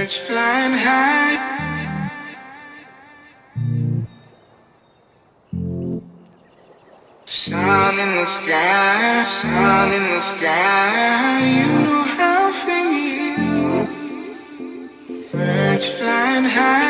Birds flying high, sun in the sky, sun in the sky. You know how I feel. Birds flying high.